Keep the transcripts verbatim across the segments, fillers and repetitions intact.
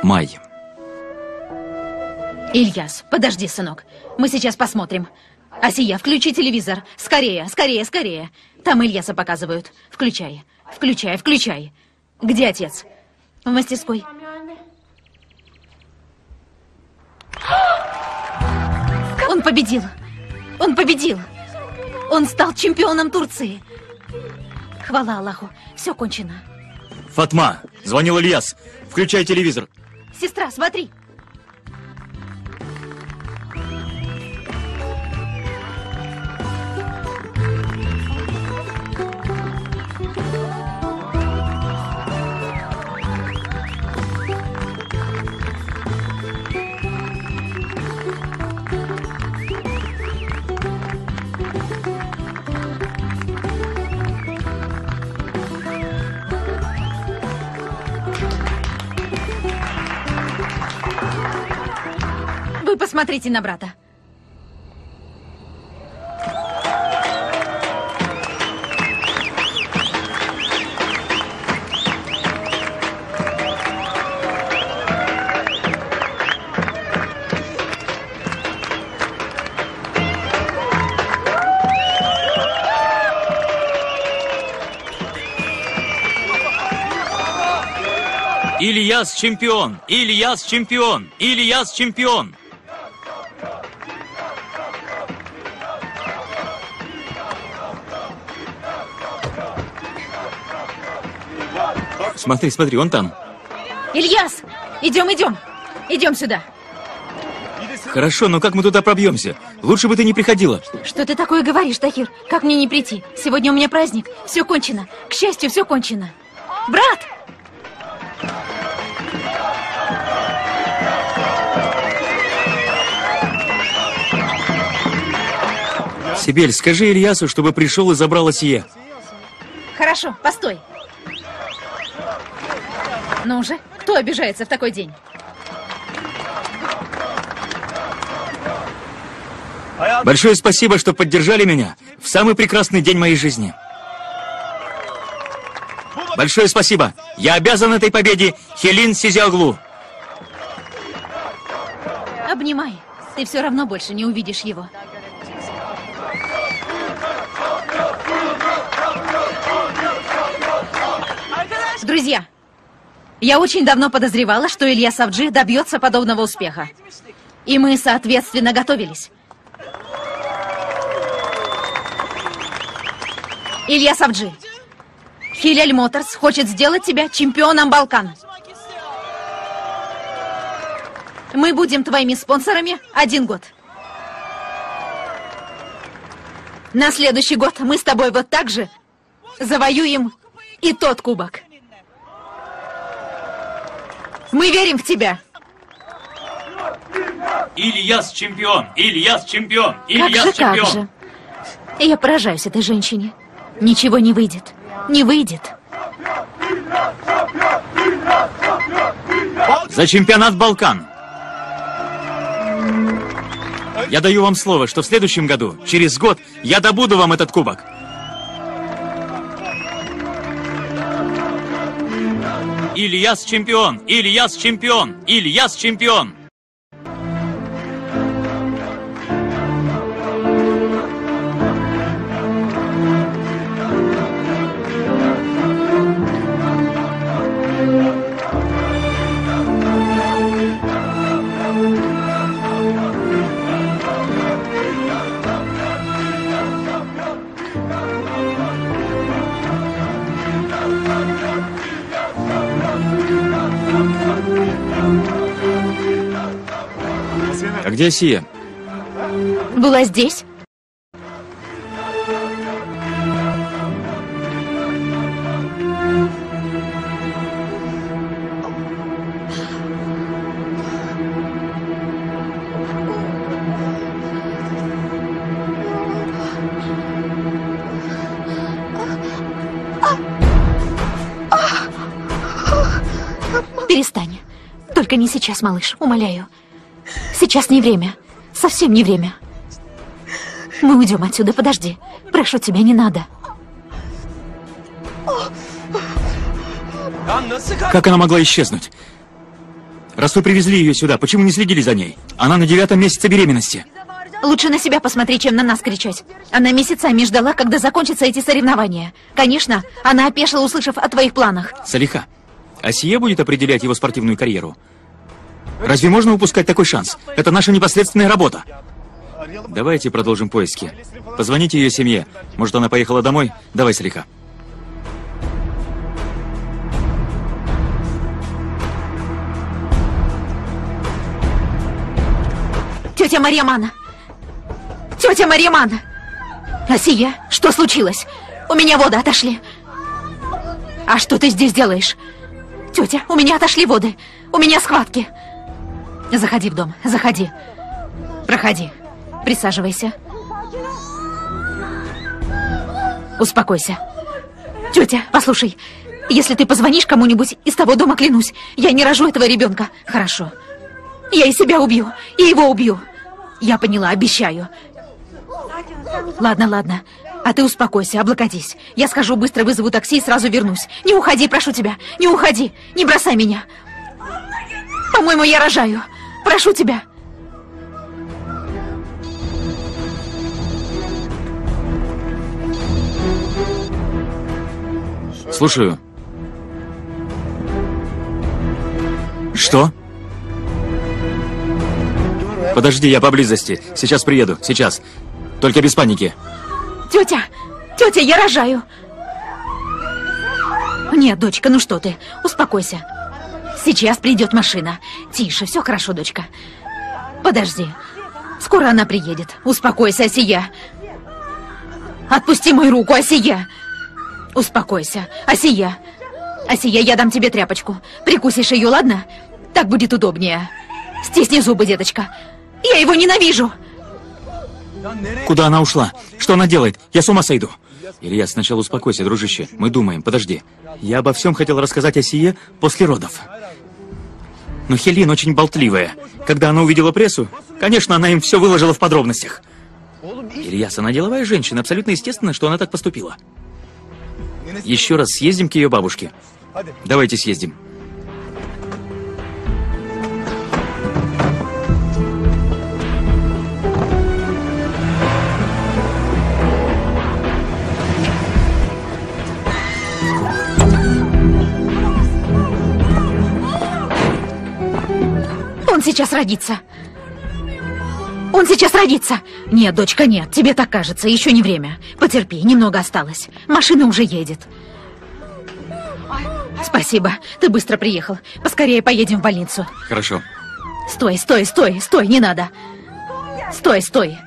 Май. Ильяс, подожди, сынок. Мы сейчас посмотрим. Асия, включи телевизор. Скорее, скорее, скорее. Там Ильяса показывают. Включай, включай, включай. Где отец? В мастерской. Он победил. Он победил. Он стал чемпионом Турции. Хвала Аллаху. Все кончено. Фатма, звонил Ильяс. Включай телевизор. Сестра, смотри. Вы посмотрите на брата. Ильяс чемпион! Ильяс чемпион! Ильяс чемпион! Смотри, смотри, он там. Ильяс! Идем, идем! Идем сюда! Хорошо, но как мы туда пробьемся? Лучше бы ты не приходила. Что ты такое говоришь, Тахир? Как мне не прийти? Сегодня у меня праздник. Все кончено. К счастью, все кончено. Брат! Сибель, скажи Ильясу, чтобы пришел и забрал Асия. Хорошо, постой. Ну же, кто обижается в такой день? Большое спасибо, что поддержали меня в самый прекрасный день моей жизни. Большое спасибо. Я обязан этой победе Хелин Сизиоглу. Обнимай. Ты все равно больше не увидишь его. Друзья, я очень давно подозревала, что Илья Савджи добьется подобного успеха. И мы, соответственно, готовились. Илья Савджи, Хиляль Моторс хочет сделать тебя чемпионом Балкан. Мы будем твоими спонсорами один год. На следующий год мы с тобой вот так же завоюем и тот кубок. Мы верим в тебя. Ильяс чемпион! Ильяс чемпион! Ильяс как же, чемпион! как же. Я поражаюсь этой женщине. Ничего не выйдет. Не выйдет. За чемпионат Балкан! Я даю вам слово, что в следующем году, через год, я добуду вам этот кубок. Ильяс чемпион! Ильяс чемпион! Ильяс чемпион! А где Асия? Была здесь. Перестань. Только не сейчас, малыш, умоляю. Сейчас не время. Совсем не время. Мы уйдем отсюда, подожди. Прошу тебя, не надо. Как она могла исчезнуть? Раз вы привезли ее сюда, почему не следили за ней? Она на девятом месяце беременности. Лучше на себя посмотри, чем на нас кричать. Она месяцами ждала, когда закончатся эти соревнования. Конечно, она опешила, услышав о твоих планах. Салиха, Асия будет определять его спортивную карьеру. Разве можно упускать такой шанс? Это наша непосредственная работа. Давайте продолжим поиски. Позвоните ее семье. Может, она поехала домой? Давай, Салиха. Тетя Мариамана! Тетя Мариамана! Асия, что случилось? У меня воды отошли. А что ты здесь делаешь? Тетя, у меня отошли воды. У меня схватки. Заходи в дом, заходи. Проходи. Присаживайся. Успокойся. Тетя, послушай, если ты позвонишь кому-нибудь из того дома, клянусь, я не рожу этого ребенка. Хорошо. Я и себя убью, и его убью. Я поняла, обещаю. Ладно, ладно. А ты успокойся, облокотись. Я схожу, быстро вызову такси и сразу вернусь. Не уходи, прошу тебя. Не уходи. Не бросай меня. По-моему, я рожаю. Прошу тебя. Слушаю. Что? Подожди, я поблизости. Сейчас приеду. Сейчас. Только без паники. Тетя! Тетя, я рожаю. Нет, дочка, ну что ты? Успокойся. Сейчас придет машина. Тише, все хорошо, дочка. Подожди. Скоро она приедет. Успокойся, Асия. Отпусти мою руку, Асия. Успокойся. Асия. Асия, я дам тебе тряпочку. Прикусишь ее, ладно? Так будет удобнее. Стисни зубы, деточка. Я его ненавижу. Куда она ушла? Что она делает? Я с ума сойду. Илья, сначала успокойся, дружище. Мы думаем, подожди. Я обо всем хотел рассказать Асие после родов. Но Хелин очень болтливая. Когда она увидела прессу, конечно, она им все выложила в подробностях. Ильяс, она деловая женщина. Абсолютно естественно, что она так поступила. Еще раз съездим к ее бабушке. Давайте съездим. Он сейчас родится. Он сейчас родится. Нет, дочка, нет. Тебе так кажется. Еще не время. Потерпи, немного осталось. Машина уже едет. Спасибо. Ты быстро приехал. Поскорее поедем в больницу. Хорошо. Стой, стой, стой, стой, не надо. Стой, стой.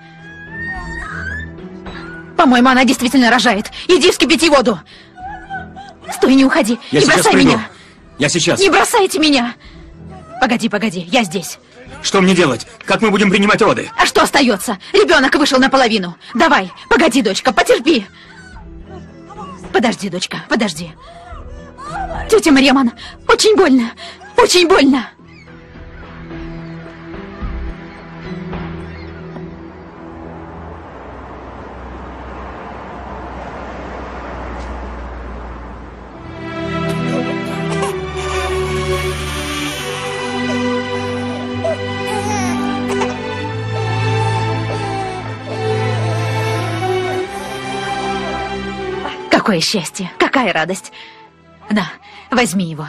По-моему, она действительно рожает. Иди вскипяти воду. Стой, не уходи. Я не сейчас бросай приду. меня. Я сейчас. Не бросайте меня. Погоди, погоди, я здесь. Что мне делать? Как мы будем принимать роды? А что остается? Ребенок вышел наполовину. Давай, погоди, дочка, потерпи. Подожди, дочка, подожди. Тетя Мариамана, очень больно, очень больно. Какое счастье, какая радость. На, возьми его.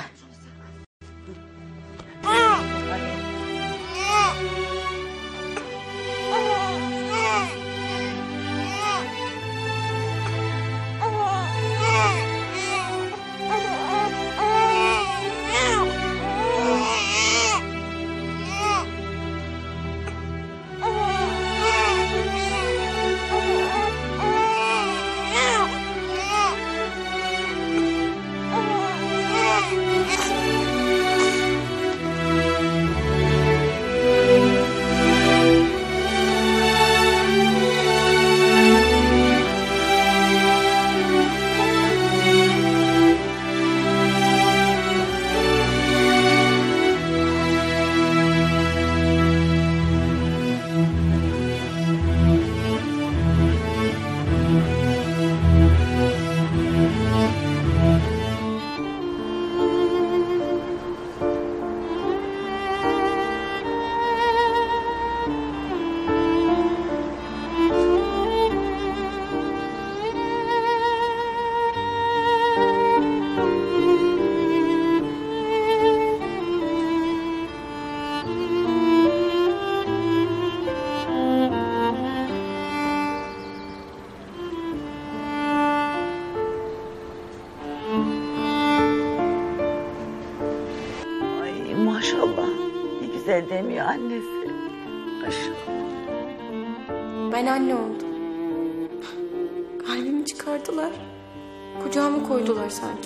güzel demiyor annesi. Aşkım. Ben anne oldum. Kalbimi çıkardılar. Kucağıma koydular sanki.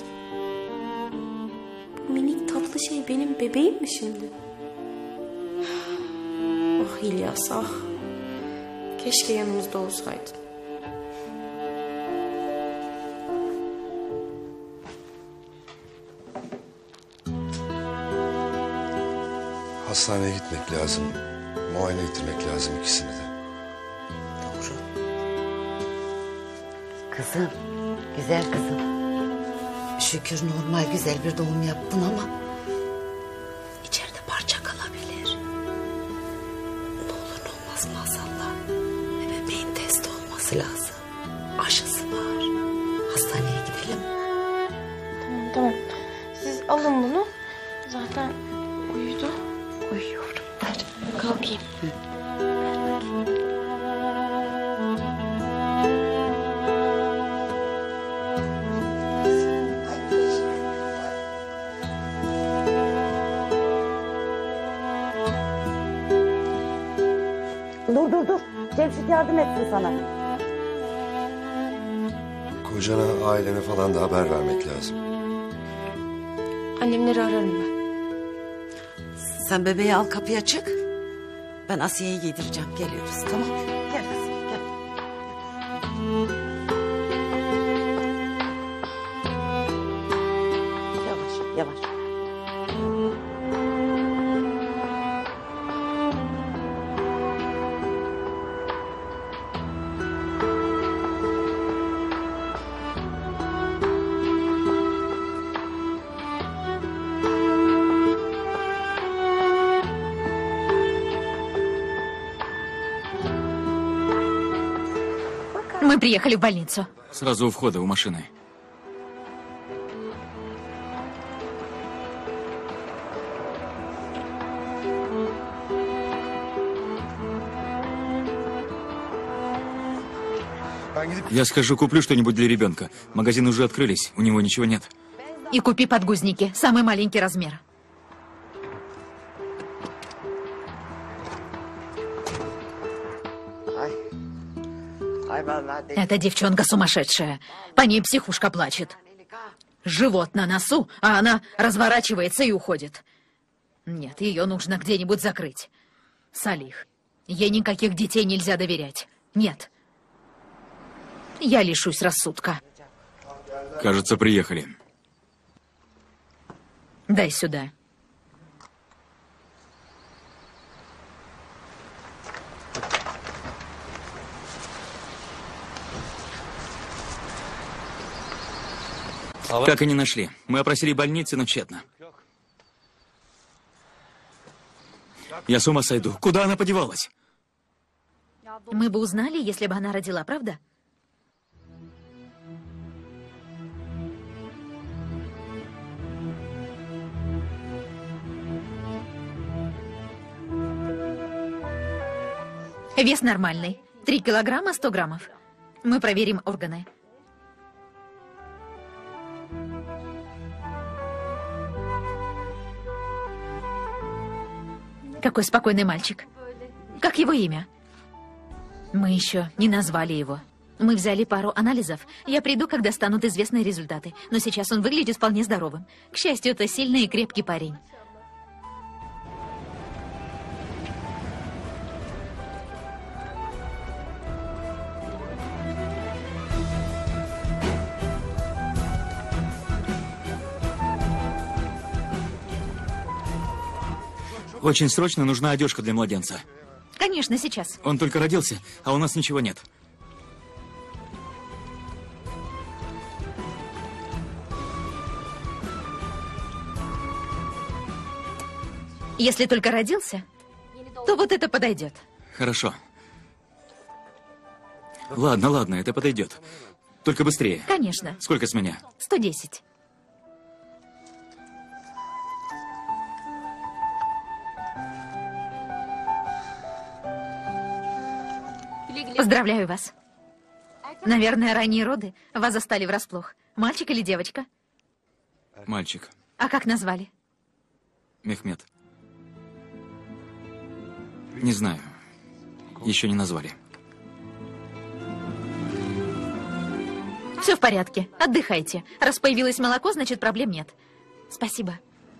Bu minik tatlı şey benim bebeğim mi şimdi? Ah İlyas ah. Keşke yanımızda olsaydın. Hastaneye gitmek lazım. Muayene ettirmek lazım ikisini de. Doğru. Kızım, güzel kızım. Şükür normal güzel bir doğum yaptın ama içeride parça kalabilir. Ne olur ne olmaz maazallah. Bebeğin testi olması lazım. Aşısı var. Hastaneye gidelim. Tamam tamam. Siz alın bunu. Zaten uyudu. Uyuyorum. Ver. Kalkayım. Dur dur dur. Cemşit yardım etsin sana. Kocana, ailene falan da haber vermek lazım. Annemleri ararım ben. Sen bebeği al kapıya çık. Ben Asiye'yi giydireceğim. Geliyoruz tamam. Gel kızım gel. Yavaş yavaş. Мы приехали в больницу. Сразу у входа у машины. Я схожу, куплю что-нибудь для ребенка. Магазины уже открылись, у него ничего нет. И купи подгузники, самый маленький размер. Эта девчонка сумасшедшая. По ней психушка плачет. Живот на носу, а она разворачивается и уходит. Нет, ее нужно где-нибудь закрыть. Салих, ей никаких детей нельзя доверять. Нет. Я лишусь рассудка. Кажется, приехали. Дай сюда. Как и не нашли. Мы опросили больницы, но тщетно. Я с ума сойду. Куда она подевалась? Мы бы узнали, если бы она родила, правда? Вес нормальный. Три килограмма, сто граммов. Мы проверим органы. Какой спокойный мальчик. Как его имя? Мы еще не назвали его. Мы взяли пару анализов. Я приду, когда станут известны результаты. Но сейчас он выглядит вполне здоровым. К счастью, это сильный и крепкий парень. Очень срочно нужна одежка для младенца. Конечно, сейчас. Он только родился, а у нас ничего нет. Если только родился, то вот это подойдет. Хорошо. Ладно, ладно, это подойдет. Только быстрее. Конечно. Сколько с меня? сто десять. Поздравляю вас. Наверное, ранние роды вас застали врасплох. Мальчик или девочка? Мальчик. А как назвали? Мехмед. Не знаю. Еще не назвали. Все в порядке. Отдыхайте. Раз появилось молоко, значит, проблем нет. Спасибо.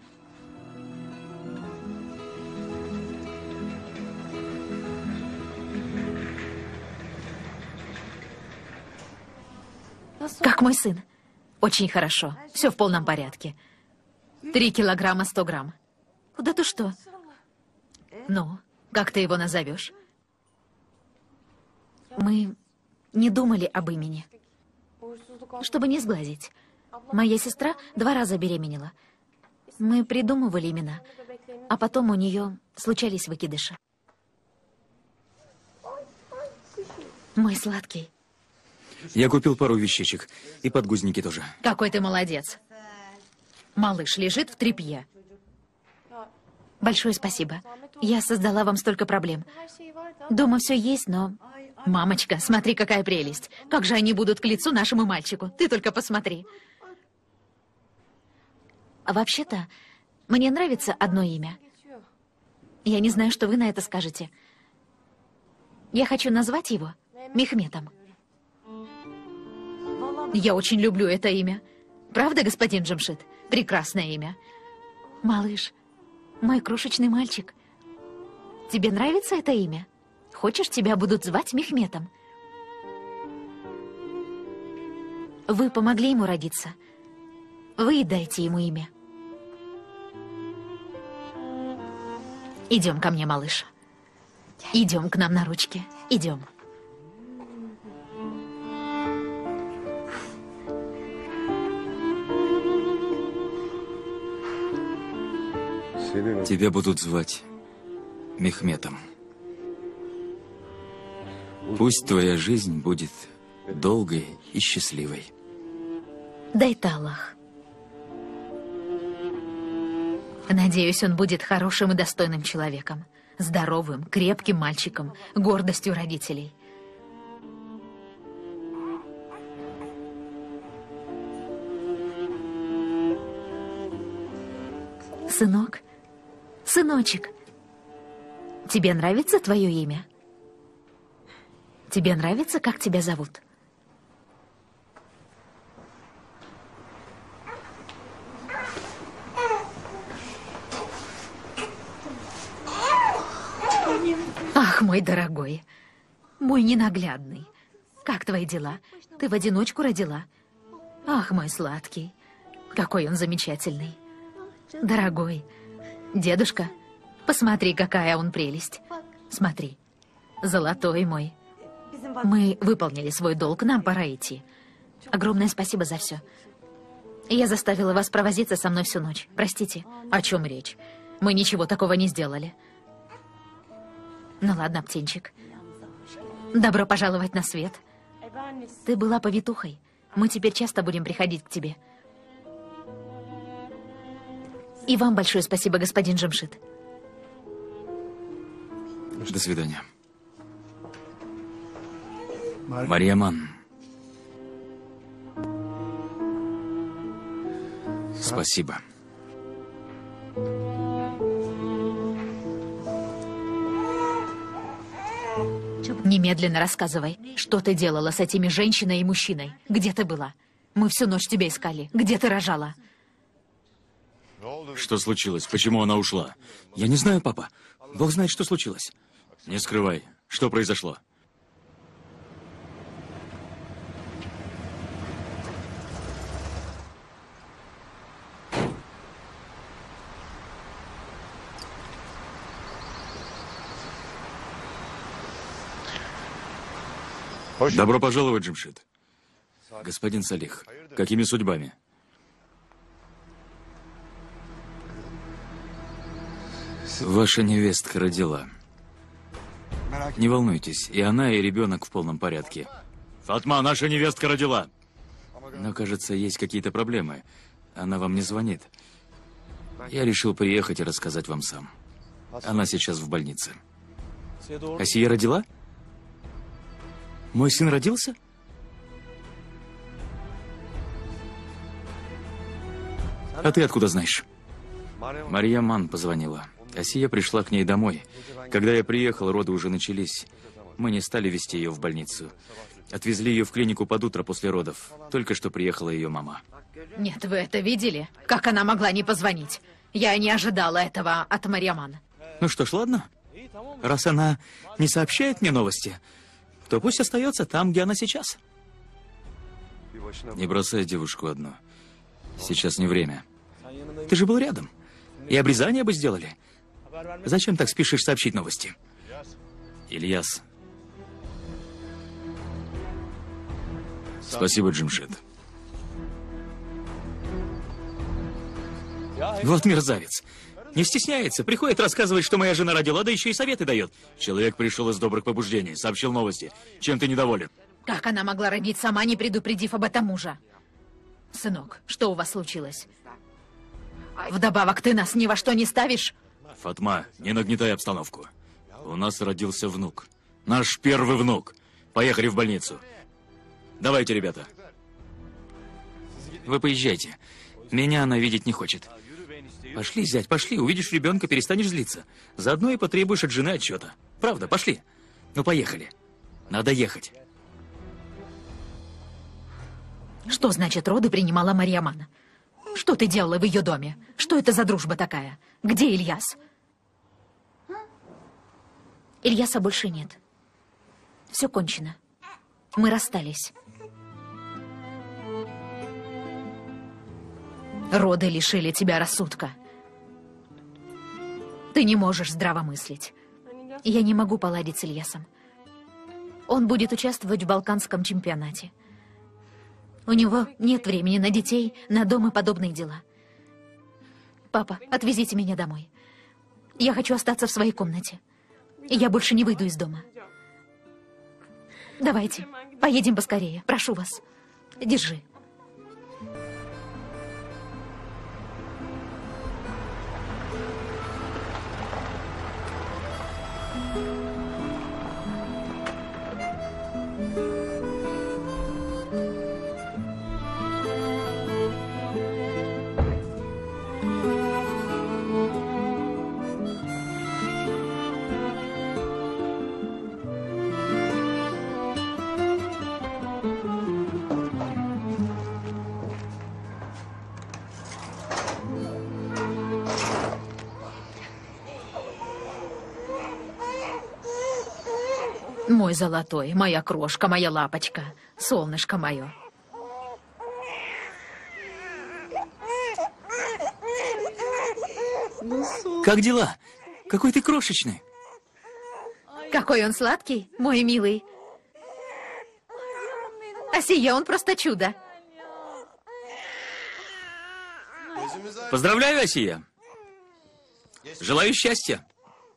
Как мой сын. Очень хорошо. Все в полном порядке. Три килограмма сто грамм. Да ты что? Ну, как ты его назовешь? Мы не думали об имени. Чтобы не сглазить. Моя сестра два раза беременела. Мы придумывали имена, а потом у нее случались выкидыши. Мой сладкий. Я купил пару вещичек. И подгузники тоже. Какой ты молодец. Малыш лежит в тряпье. Большое спасибо. Я создала вам столько проблем. Дома все есть, но... Мамочка, смотри, какая прелесть. Как же они будут к лицу нашему мальчику. Ты только посмотри. А вообще-то, мне нравится одно имя. Я не знаю, что вы на это скажете. Я хочу назвать его Мехметом. Я очень люблю это имя. Правда, господин Джамшид? Прекрасное имя. Малыш, мой крошечный мальчик. Тебе нравится это имя? Хочешь, тебя будут звать Мехметом? Вы помогли ему родиться. Вы дайте ему имя. Идем ко мне, малыш. Идем к нам на ручки. Идем. Тебя будут звать Мехметом. Пусть твоя жизнь будет долгой и счастливой. Дай-то Аллах. Надеюсь, он будет хорошим и достойным человеком. Здоровым, крепким мальчиком, гордостью родителей. Сынок, сыночек, тебе нравится твое имя? Тебе нравится, как тебя зовут? Ах, мой дорогой, мой ненаглядный. Как твои дела? Ты в одиночку родила? Ах, мой сладкий, какой он замечательный. Дорогой, дедушка, посмотри, какая он прелесть. Смотри, золотой мой. Мы выполнили свой долг, нам пора идти. Огромное спасибо за все. Я заставила вас провозиться со мной всю ночь. Простите, о чем речь? Мы ничего такого не сделали. Ну ладно, птенчик. Добро пожаловать на свет. Ты была повитухой. Мы теперь часто будем приходить к тебе. И вам большое спасибо, господин Джамшид. До свидания. Мариаман. Спасибо. Немедленно рассказывай, что ты делала с этими женщиной и мужчиной. Где ты была? Мы всю ночь тебя искали. Где ты рожала? Что случилось? Почему она ушла? Я не знаю, папа. Бог знает, что случилось. Не скрывай. Что произошло? Добро пожаловать, Джамшид. Господин Салих, какими судьбами? Ваша невестка родила. Не волнуйтесь, и она, и ребенок в полном порядке. Фатма, наша невестка родила. Но, кажется, есть какие-то проблемы. Она вам не звонит. Я решил приехать и рассказать вам сам. Она сейчас в больнице. Асия родила? Мой сын родился? А ты откуда знаешь? Мариаман позвонила. Асия пришла к ней домой. Когда я приехал, роды уже начались. Мы не стали везти ее в больницу. Отвезли ее в клинику под утро после родов. Только что приехала ее мама. Нет, вы это видели? Как она могла не позвонить? Я не ожидала этого от Мариамана. Ну что ж, ладно. Раз она не сообщает мне новости, то пусть остается там, где она сейчас. Не бросай девушку одну. Сейчас не время. Ты же был рядом. И обрезание бы сделали. Зачем так спешишь сообщить новости? Ильяс. Спасибо, Джимшит. Вот мерзавец. Не стесняется, приходит рассказывать, что моя жена родила, да еще и советы дает. Человек пришел из добрых побуждений, сообщил новости. Чем ты недоволен? Как она могла родить сама, не предупредив об этом мужа? Сынок, что у вас случилось? Вдобавок, ты нас ни во что не ставишь? Фатма, не нагнетай обстановку. У нас родился внук. Наш первый внук. Поехали в больницу. Давайте, ребята. Вы поезжайте. Меня она видеть не хочет. Пошли, зять, пошли. Увидишь ребенка, перестанешь злиться. Заодно и потребуешь от жены отчета. Правда, пошли. Ну, поехали. Надо ехать. Что значит роды принимала Мариамана? Что ты делала в ее доме? Что это за дружба такая? Где Ильяс? Ильяса больше нет. Все кончено. Мы расстались. Роды лишили тебя рассудка. Ты не можешь здраво мыслить. Я не могу поладить с Ильясом. Он будет участвовать в Балканском чемпионате. У него нет времени на детей, на дом и подобные дела. Папа, отвезите меня домой. Я хочу остаться в своей комнате. Я больше не выйду из дома. Давайте, поедем поскорее, прошу вас. Держи. Мой золотой, моя крошка, моя лапочка, солнышко мое. Как дела? Какой ты крошечный. Какой он сладкий, мой милый. Асия, он просто чудо. Поздравляю, Асия. Желаю счастья.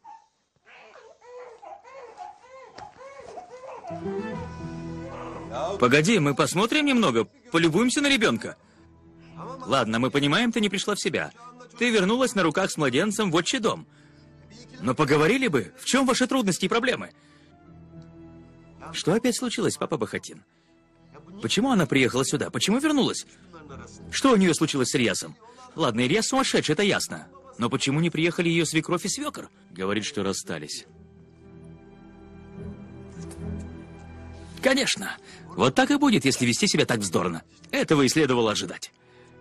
Погоди, мы посмотрим немного, полюбуемся на ребенка. Ладно, мы понимаем, ты не пришла в себя. Ты вернулась на руках с младенцем в отчий дом. Но поговорили бы, в чем ваши трудности и проблемы? Что опять случилось, папа Бахатин? Почему она приехала сюда? Почему вернулась? Что у нее случилось с Ильясом? Ладно, Ильяс сумасшедший, это ясно. Но почему не приехали ее свекровь и свекор? Говорит, что расстались. Конечно. Вот так и будет, если вести себя так вздорно. Этого и следовало ожидать.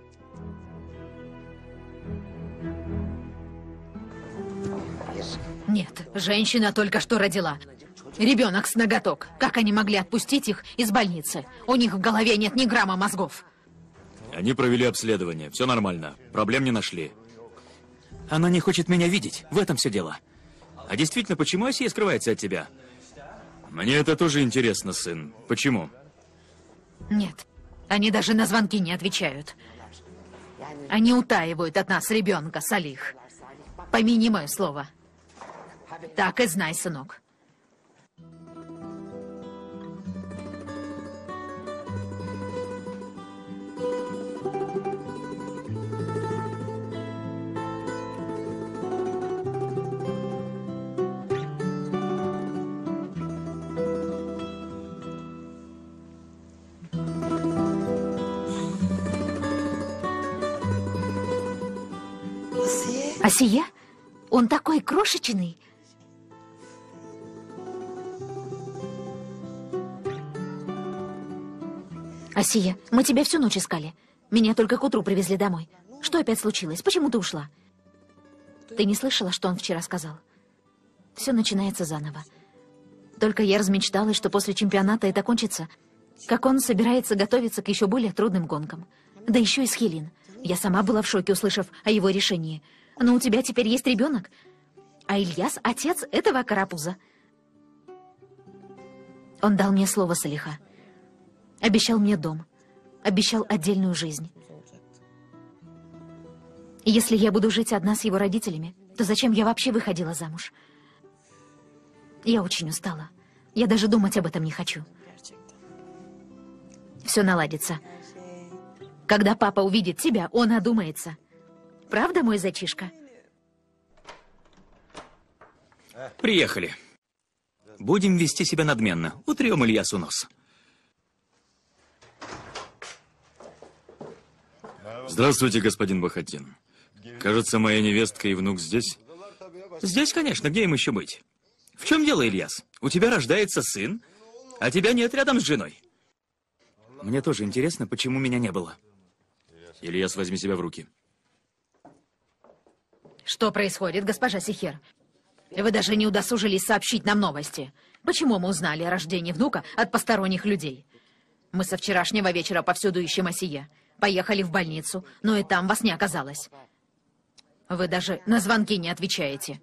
Нет, женщина только что родила. Ребенок с ноготок. Как они могли отпустить их из больницы? У них в голове нет ни грамма мозгов. Они провели обследование. Все нормально. Проблем не нашли. Она не хочет меня видеть. В этом все дело. А действительно, почему Асия скрывается от тебя? Мне это тоже интересно, сын. Почему? Нет, они даже на звонки не отвечают. Они утаивают от нас ребенка, Салих. Помяни мое слово. Так и знай, сынок. Асия? Он такой крошечный. Асия, мы тебя всю ночь искали. Меня только к утру привезли домой. Что опять случилось? Почему ты ушла? Ты не слышала, что он вчера сказал? Все начинается заново. Только я размечталась, что после чемпионата это кончится, как он собирается готовиться к еще более трудным гонкам. Да еще и с Хелин. Я сама была в шоке, услышав о его решении. Но у тебя теперь есть ребенок. А Ильяс — отец этого карапуза. Он дал мне слово, Салиха. Обещал мне дом. Обещал отдельную жизнь. И если я буду жить одна с его родителями, то зачем я вообще выходила замуж? Я очень устала. Я даже думать об этом не хочу. Все наладится. Когда папа увидит тебя, он одумается. Правда, мой зайчишка? Приехали. Будем вести себя надменно. Утрем Ильясу нос. Здравствуйте, господин Бахатин. Кажется, моя невестка и внук здесь. Здесь, конечно, где им еще быть? В чем дело, Ильяс? У тебя рождается сын, а тебя нет рядом с женой. Мне тоже интересно, почему меня не было. Ильяс, возьми себя в руки. Что происходит, госпожа Сихер? Вы даже не удосужились сообщить нам новости. Почему мы узнали о рождении внука от посторонних людей? Мы со вчерашнего вечера повсюду ищем Асие. Поехали в больницу, но и там вас не оказалось. Вы даже на звонки не отвечаете.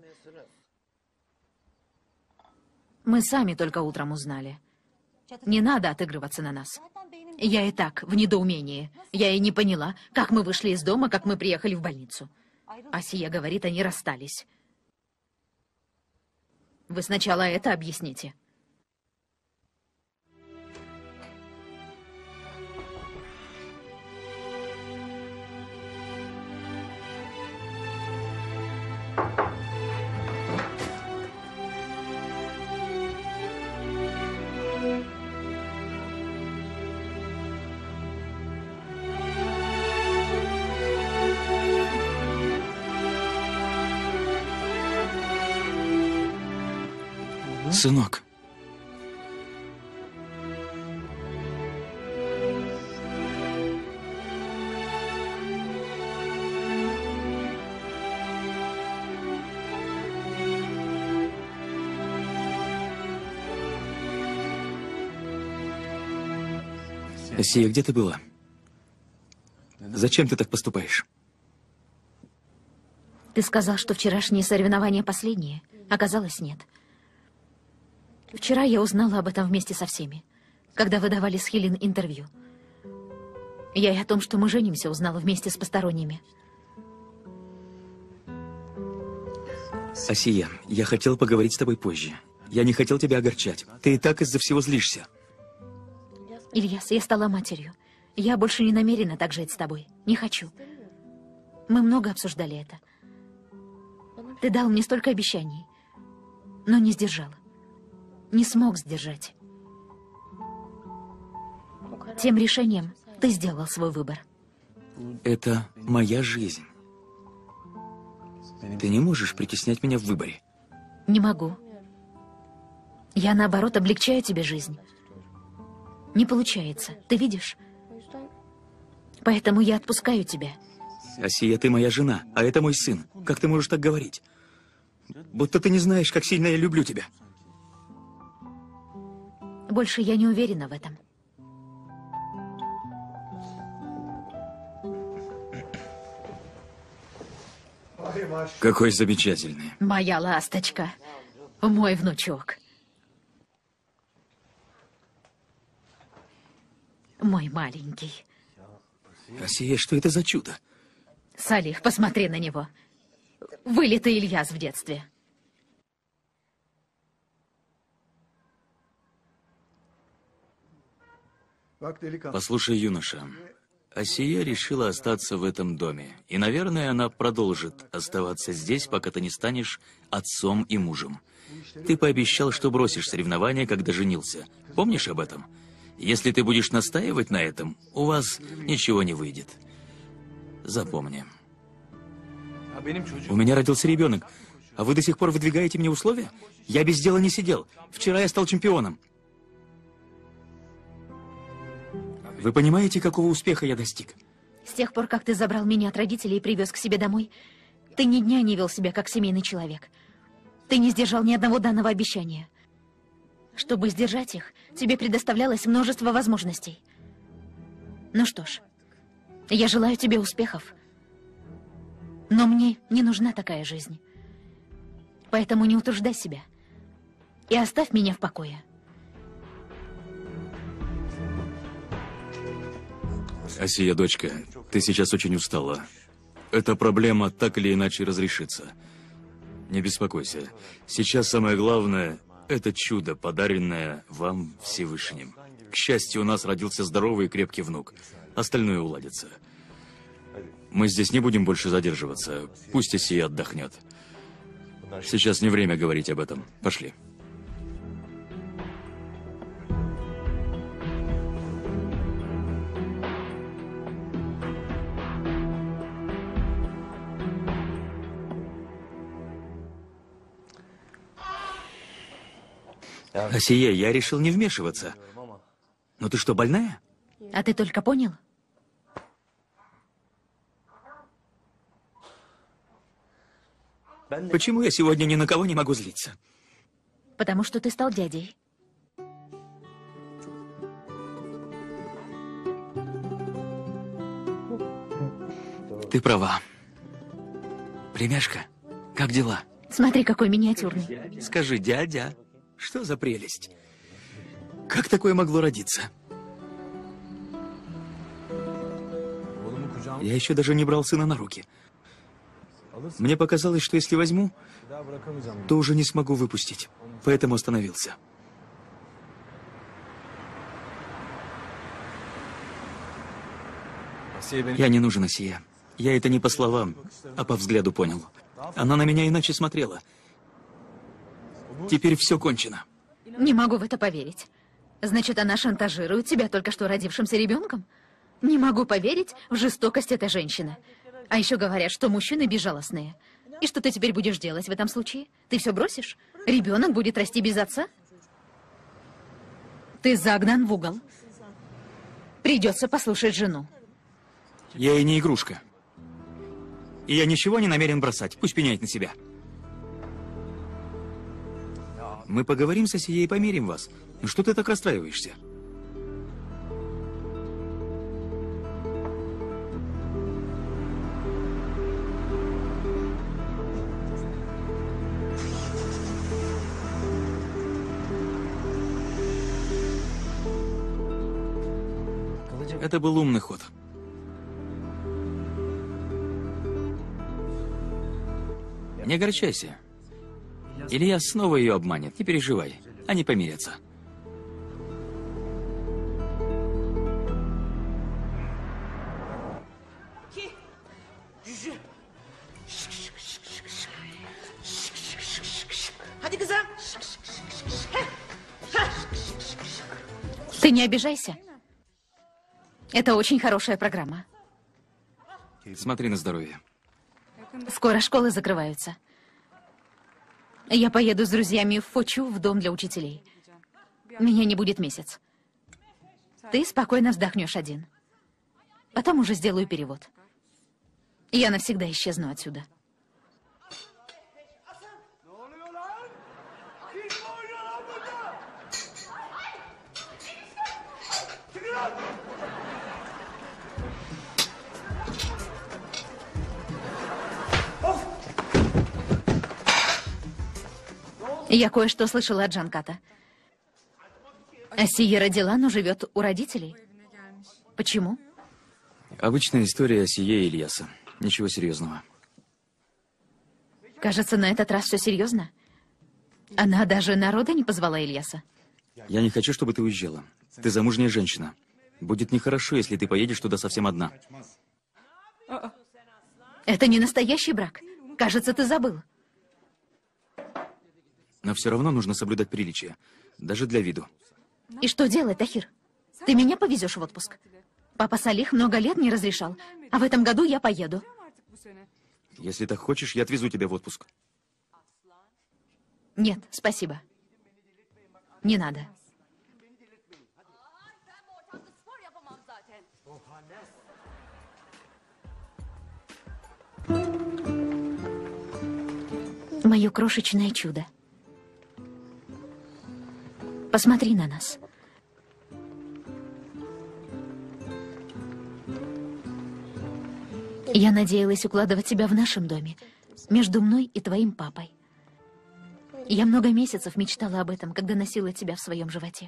Мы сами только утром узнали. Не надо отыгрываться на нас. Я и так в недоумении. Я и не поняла, как мы вышли из дома, как мы приехали в больницу. Асия говорит, они расстались. Вы сначала это объясните. Сынок. Асия, где ты была? Зачем ты так поступаешь? Ты сказал, что вчерашние соревнования последние. Оказалось, нет. Вчера я узнала об этом вместе со всеми, когда вы давали с Хелин интервью. Я и о том, что мы женимся, узнала вместе с посторонними. Асия, я хотел поговорить с тобой позже. Я не хотел тебя огорчать. Ты и так из-за всего злишься. Ильяс, я стала матерью. Я больше не намерена так жить с тобой. Не хочу. Мы много обсуждали это. Ты дал мне столько обещаний, но не сдержал. Не смог сдержать. Тем решением ты сделал свой выбор. Это моя жизнь. Ты не можешь притеснять меня в выборе. Не могу. Я, наоборот, облегчаю тебе жизнь. Не получается, ты видишь? Поэтому я отпускаю тебя. Асия, ты моя жена, а это мой сын. Как ты можешь так говорить? Будто ты не знаешь, как сильно я люблю тебя. Больше я не уверена в этом. Какой замечательный. Моя ласточка. Мой внучок. Мой маленький. Асия, что это за чудо? Салих, посмотри на него. Вылитый Ильяс в детстве. Послушай, юноша, Асия решила остаться в этом доме. И, наверное, она продолжит оставаться здесь, пока ты не станешь отцом и мужем. Ты пообещал, что бросишь соревнования, когда женился. Помнишь об этом? Если ты будешь настаивать на этом, у вас ничего не выйдет. Запомни. У меня родился ребенок. А вы до сих пор выдвигаете мне условия? Я без дела не сидел. Вчера я стал чемпионом. Вы понимаете, какого успеха я достиг? С тех пор, как ты забрал меня от родителей и привез к себе домой, ты ни дня не вел себя как семейный человек. Ты не сдержал ни одного данного обещания. Чтобы сдержать их, тебе предоставлялось множество возможностей. Ну что ж, я желаю тебе успехов. Но мне не нужна такая жизнь. Поэтому не утруждай себя. И оставь меня в покое. Асия, дочка, ты сейчас очень устала. Эта проблема так или иначе разрешится. Не беспокойся. Сейчас самое главное – это чудо, подаренное вам Всевышним. К счастью, у нас родился здоровый и крепкий внук. Остальное уладится. Мы здесь не будем больше задерживаться. Пусть Асия отдохнет. Сейчас не время говорить об этом. Пошли. Асия, я решил не вмешиваться. Но ты что, больная? А ты только понял? Почему я сегодня ни на кого не могу злиться? Потому что ты стал дядей. Ты права. Племяшка, как дела? Смотри, какой миниатюрный. Скажи, дядя, что за прелесть? Как такое могло родиться? Я еще даже не брал сына на руки. Мне показалось, что если возьму, то уже не смогу выпустить. Поэтому остановился. Я не нужен Асия. Я это не по словам, а по взгляду понял. Она на меня иначе смотрела. Теперь все кончено. Не могу в это поверить. Значит, она шантажирует тебя только что родившимся ребенком? Не могу поверить в жестокость этой женщины. А еще говорят, что мужчины безжалостные. И что ты теперь будешь делать в этом случае? Ты все бросишь? Ребенок будет расти без отца? Ты загнан в угол. Придется послушать жену. Я и не игрушка. И я ничего не намерен бросать. Пусть пеняет на себя. Мы поговорим с Асией и помирим вас. Ну что ты так расстраиваешься? Это был умный ход. Не огорчайся. Илья снова ее обманет. Не переживай. Они помирятся. Ты не обижайся. Это очень хорошая программа. Смотри на здоровье. Скоро школы закрываются. Я поеду с друзьями в Фочу, в дом для учителей. Меня не будет месяц. Ты спокойно вздохнешь один. Потом уже сделаю перевод. Я навсегда исчезну отсюда. Я кое-что слышала от Джанката. Асия родила, но живет у родителей. Почему? Обычная история Асие и Ильяса. Ничего серьезного. Кажется, на этот раз все серьезно. Она даже народа не позвала Ильяса. Я не хочу, чтобы ты уезжала. Ты замужняя женщина. Будет нехорошо, если ты поедешь туда совсем одна. Это не настоящий брак. Кажется, ты забыл. Но все равно нужно соблюдать приличия. Даже для виду. И что делать, Тахир? Ты меня повезешь в отпуск? Папа Салих много лет не разрешал. А в этом году я поеду. Если так хочешь, я отвезу тебя в отпуск. Нет, спасибо. Не надо. Мое крошечное чудо. Посмотри на нас. Я надеялась укладывать тебя в нашем доме, между мной и твоим папой. Я много месяцев мечтала об этом, когда носила тебя в своем животе.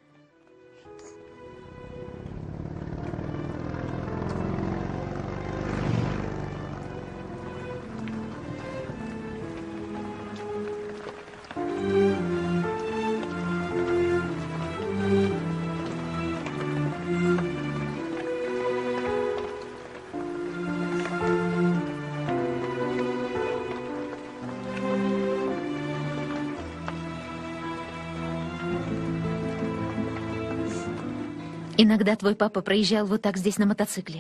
Иногда твой папа проезжал вот так здесь на мотоцикле.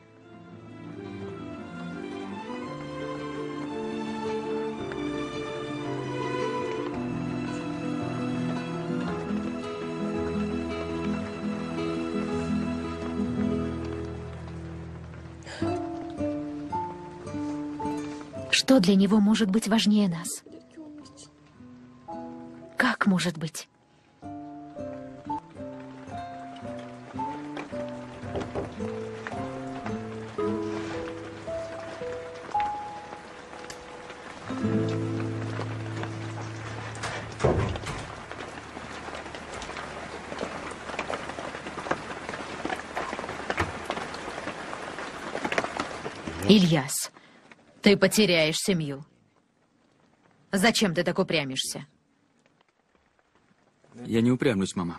Что для него может быть важнее нас? Как может быть? Ильяс, ты потеряешь семью. Зачем ты так упрямишься? Я не упрямлюсь, мама.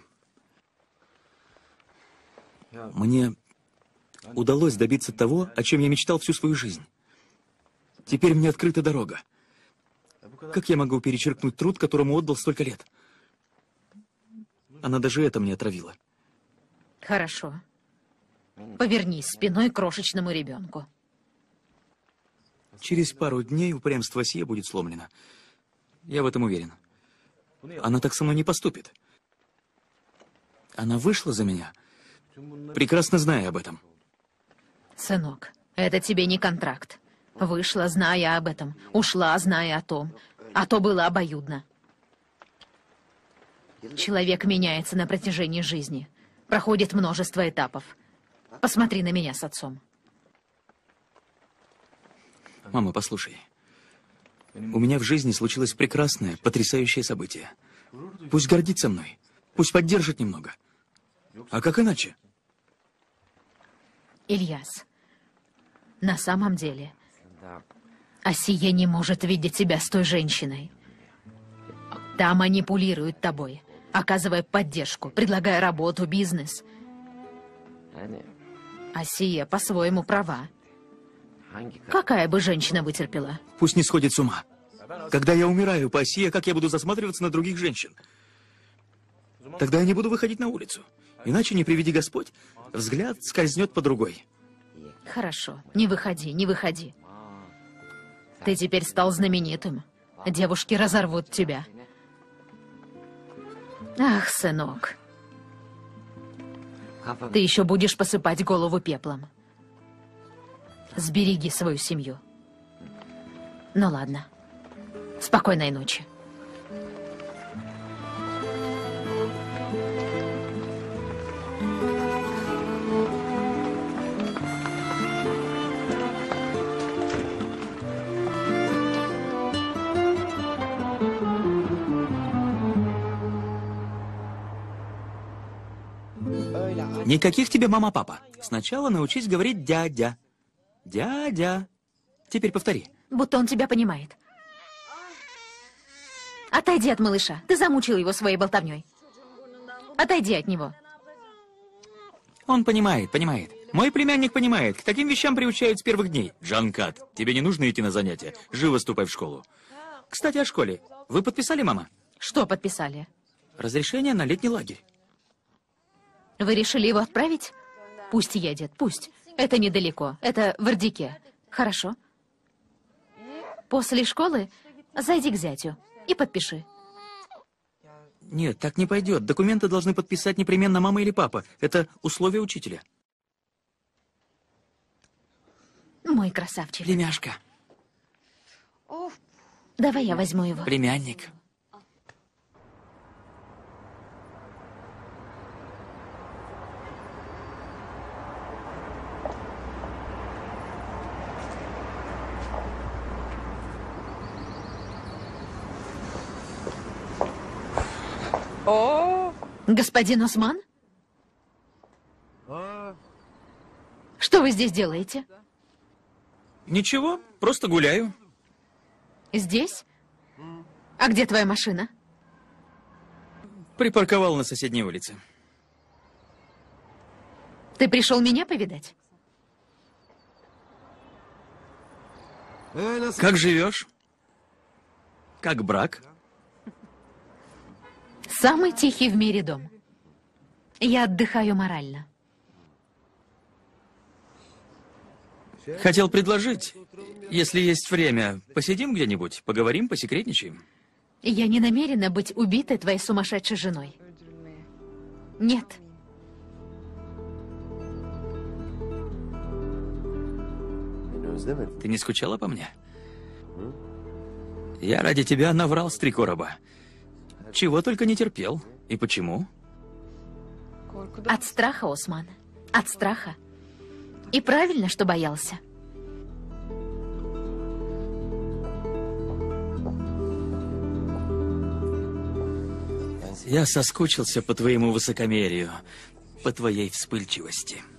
Мне удалось добиться того, о чем я мечтал всю свою жизнь. Теперь мне открыта дорога. Как я могу перечеркнуть труд, которому отдал столько лет? Она даже это мне отравила. Хорошо. Повернись спиной к крошечному ребенку. Через пару дней упрямство Асие будет сломлено. Я в этом уверен. Она так со мной не поступит. Она вышла за меня, прекрасно зная об этом. Сынок, это тебе не контракт. Вышла, зная об этом. Ушла, зная о том. А то было обоюдно. Человек меняется на протяжении жизни. Проходит множество этапов. Посмотри на меня с отцом. Мама, послушай. У меня в жизни случилось прекрасное, потрясающее событие. Пусть гордится мной. Пусть поддержит немного. А как иначе? Ильяс, на самом деле, Асия не может видеть себя с той женщиной. Та манипулирует тобой, оказывая поддержку, предлагая работу, бизнес. Асия по-своему права. Какая бы женщина вытерпела? Пусть не сходит с ума. Когда я умираю по Асие, как я буду засматриваться на других женщин? Тогда я не буду выходить на улицу. Иначе, не приведи Господь, взгляд скользнет по другой. Хорошо, не выходи, не выходи. Ты теперь стал знаменитым. Девушки разорвут тебя. Ах, сынок. Ты еще будешь посыпать голову пеплом. Сбереги свою семью. Ну ладно. Спокойной ночи. Никаких тебе мама-папа. Сначала научись говорить дядя. Дядя. Теперь повтори. Будто он тебя понимает. Отойди от малыша. Ты замучил его своей болтовней. Отойди от него. Он понимает, понимает. Мой племянник понимает. К таким вещам приучают с первых дней. Джанкат, тебе не нужно идти на занятия. Живо ступай в школу. Кстати, о школе. Вы подписали, мама? Что подписали? Разрешение на летний лагерь. Вы решили его отправить? Пусть едет, пусть. Это недалеко. Это в Ардике. Хорошо. После школы зайди к зятю и подпиши. Нет, так не пойдет. Документы должны подписать непременно мама или папа. Это условие учителя. Мой красавчик. Племяшка. Давай я возьму его. Племянник. Господин Осман? Что вы здесь делаете? Ничего, просто гуляю. Здесь? А где твоя машина? Припарковал на соседней улице. Ты пришел меня повидать? Как живешь? Как брак? Самый тихий в мире дом. Я отдыхаю морально. Хотел предложить, если есть время, посидим где-нибудь, поговорим, посекретничаем. Я не намерена быть убитой твоей сумасшедшей женой. Нет. Ты не скучала по мне? Я ради тебя наврал с три короба. Чего только не терпел. И почему? От страха, Осман. От страха. И правильно, что боялся. Я соскучился по твоему высокомерию, по твоей вспыльчивости.